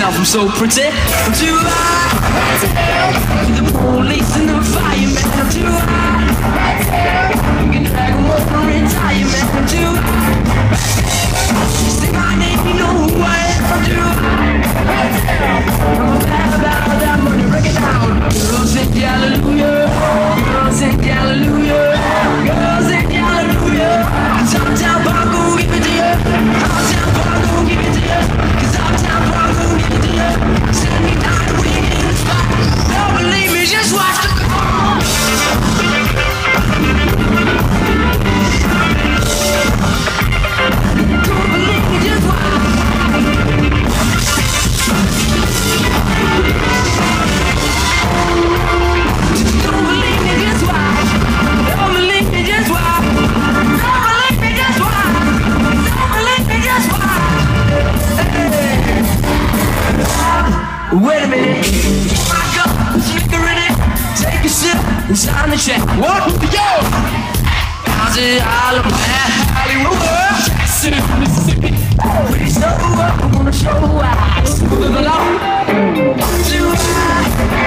myself, I'm so pretty. I'm too hot to the police and the firemen. I'm too hot. You can drag them over and tie you, man. I'm too hot. Say my name, you know who I am. I'm too hot. I'm a bad about that money, break it down. Girls sing hallelujah. Girls sing hallelujah. Girls sing hallelujah. Uptown Park gon' give it to you. Uptown Park gon' give it to you. 'Cause Uptown Park gon' give it to you. Send me down the wing in the spot. Don't believe me, just watch the call. Don't believe me, just watch. Don't believe me, just watch. Don't believe me, just watch. Don't believe me, just watch. Don't believe me, just watch. Hey. Wait a minute. I got liquor in it. Take a sip and sign the check. What? Yo! How's it all about Hollywood? Jackson, Mississippi. Please know I'm gonna show why. Smooth along. Too high.